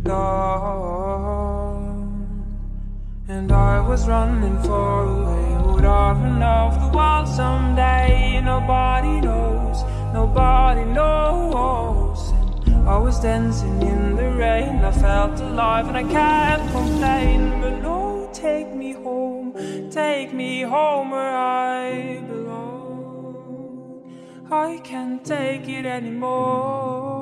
gone. And I was running far away. Would I run off the wall someday? Nobody knows, nobody knows. And I was dancing in the rain. I felt alive and I can't complain. But no, take me home where I belong. I can't take it anymore.